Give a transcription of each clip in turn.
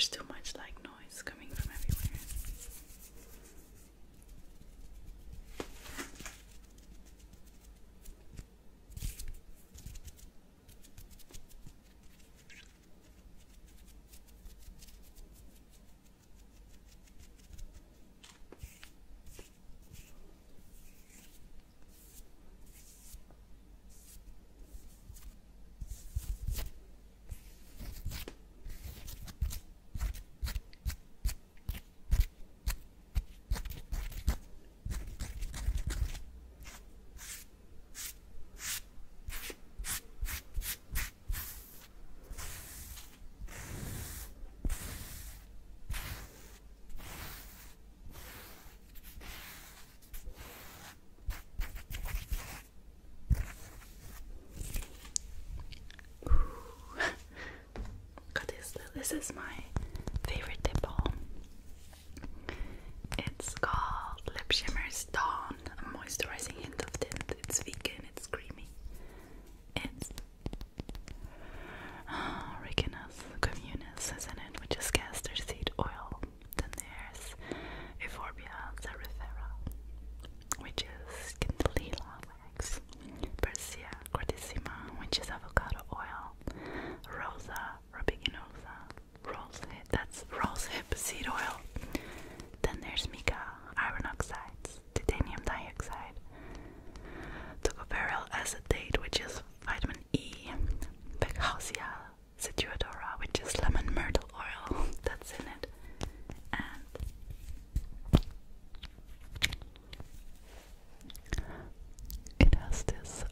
there's too much like noise coming from everywhere. This is my favorite lip balm. It's called Lip Shimmers Dawn, a moisturizing hint of tint. It's vegan, it's creamy. It's Ricinus communis is in it, which is castor seed oil. Then there's Euphorbia cerifera, which is Scintilla wax. Persea gratissima, which is avocado oil. Rosa rubiginosa, that's rosehip seed oil. Then there's mica, iron oxides, titanium dioxide, tocopherol acetate, which is vitamin E, Beccasia situadora, which is lemon myrtle oil, that's in it, and it has this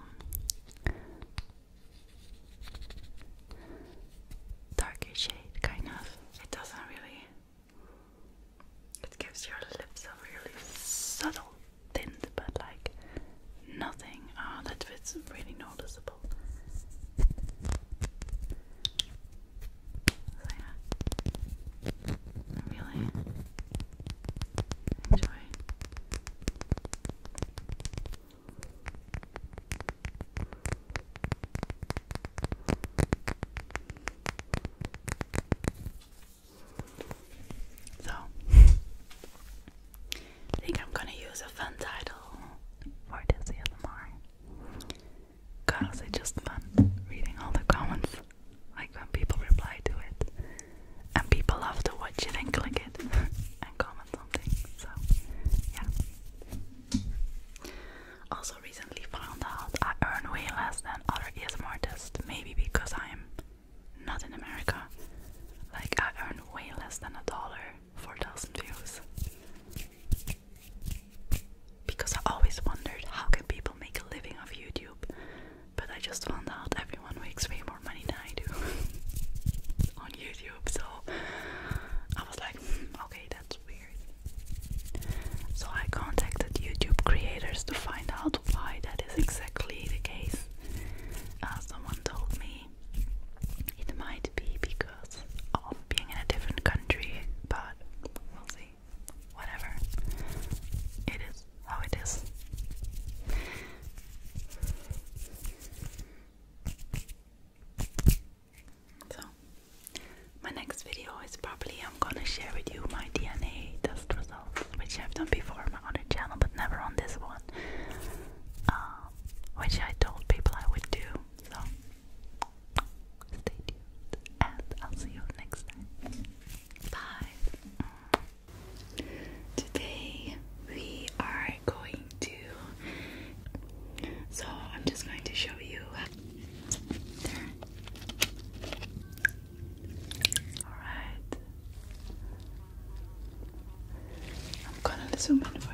darker shade, kind of. It doesn't really, it gives your lips a really subtle tint, but like nothing that it's really noticeable. So yeah, I really enjoy. So, I think I'm gonna use a fun title for this ASMR, cause it's just fun reading all the comments, like when people reply to it, and people love to watch it and click it and comment something. So, yeah. Also, recently found out I earn way less than other ASMR artists, maybe because I'm not in America. Like, I earn way less than $1 for 1,000 views. Because I always wondered, how can people make a living off YouTube? But I just found out everyone makes way more money than I do on YouTube. So I was like, okay, that's weird. So I contacted YouTube creators to find out why that is exactly the case. Someone told me it might be because of being in a different country, but we'll see. Whatever. It is how it is. So, my next video is probably I'm gonna share with you my DNA test results, which I've done before on my other channel, but never on this one. Which I told people I would do. So, stay tuned, and I'll see you next time. Bye. Today we are going to, so I'm just going to show you there. Alright, I'm gonna zoom in for